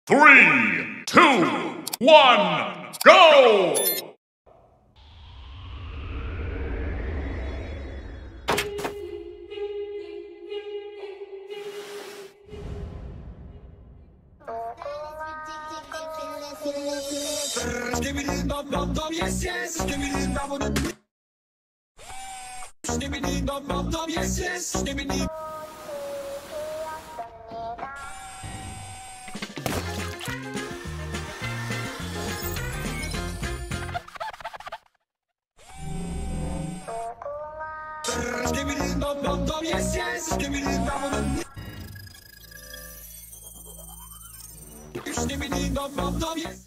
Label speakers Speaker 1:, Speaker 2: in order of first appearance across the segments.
Speaker 1: 3, 2, 1, go!
Speaker 2: Yes, yes, give me the double. Give me the double. Yes, yes, give me the. Give me the double. Yes, yes, give me the double. Give me the double. Yes.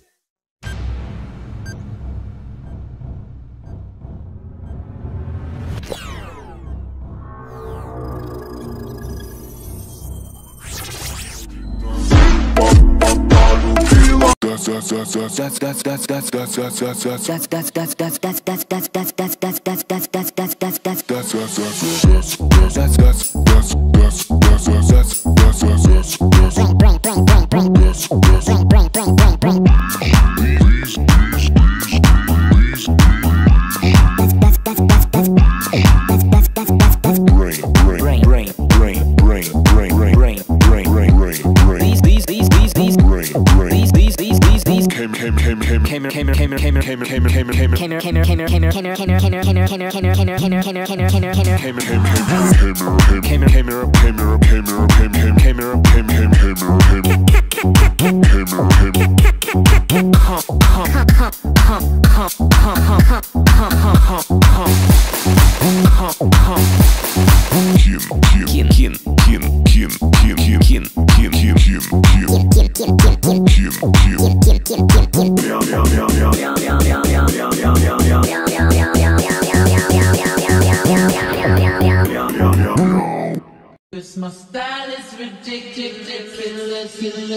Speaker 3: My style is ridiculous.
Speaker 2: Give me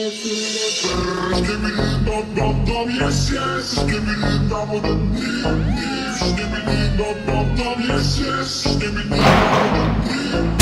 Speaker 2: the double, yes, yes. Give me the double, give me the double, yes, yes. Give me the double.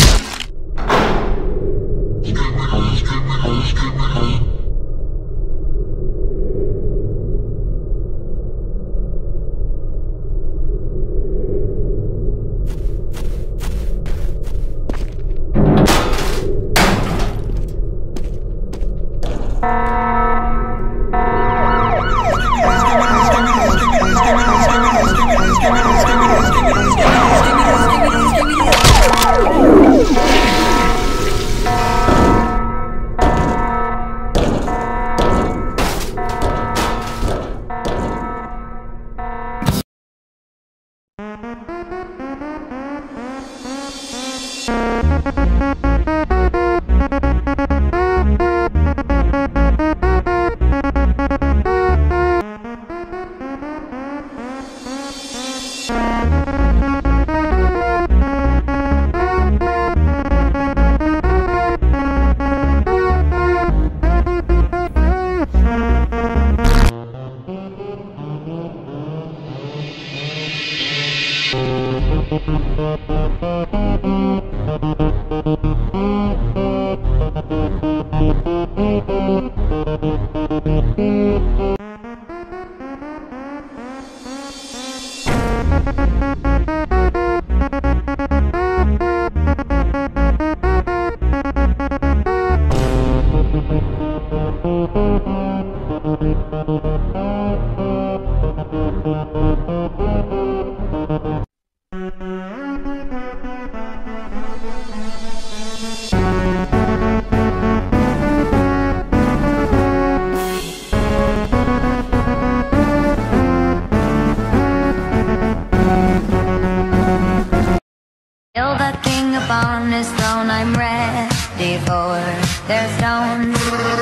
Speaker 4: Till the king upon his throne, I'm ready for their stones.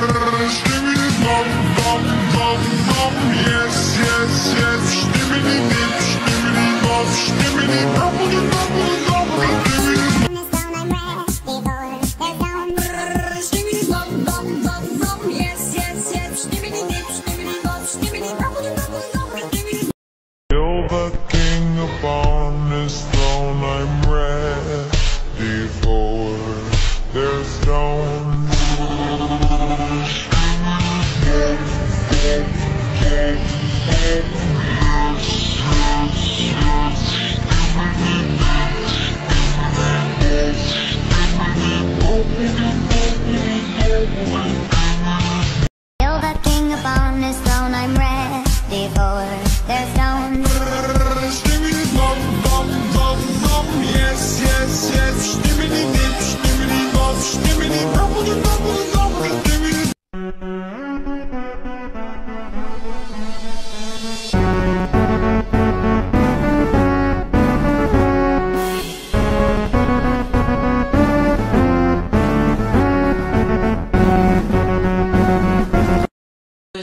Speaker 2: Give me the double, yes, yes, yes. Give me the dips, give me the bobs, give me the double, give me the. Till the king upon his throne, I'm ready for their stones.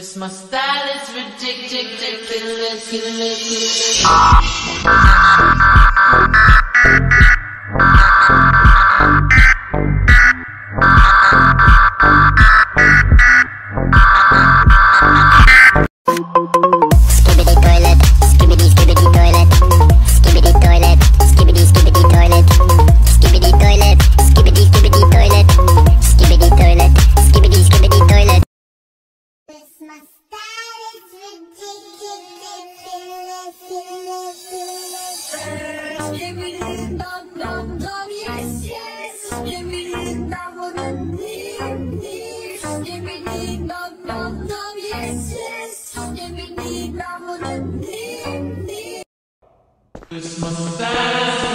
Speaker 3: Cause my style is ridiculous.
Speaker 5: Skibidi toilet, skibidi toilet, skibidi toilet, skibidi toilet, skibidi toilet, skibidi toilet, skibidi toilet, skibidi toilet.
Speaker 6: My style is ridiculous. Skibidi dum dum dum, yes yes. Skibidi dum dum dum, skibidi dum dum dum, yes yes. Skibidi dum dum dum.
Speaker 3: Cause my style is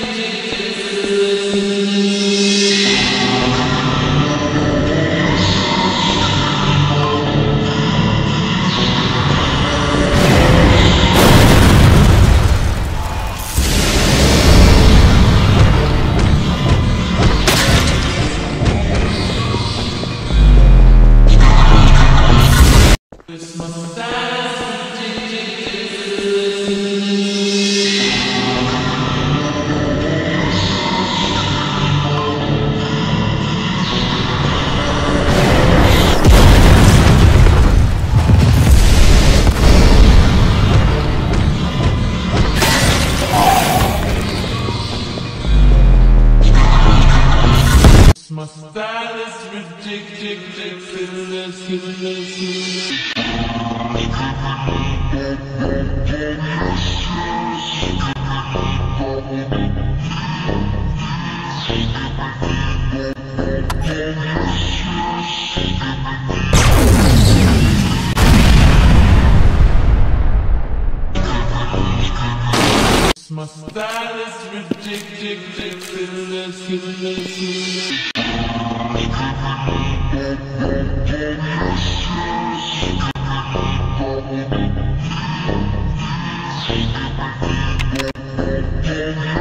Speaker 3: my style is ridiculous. My style is ridiculous.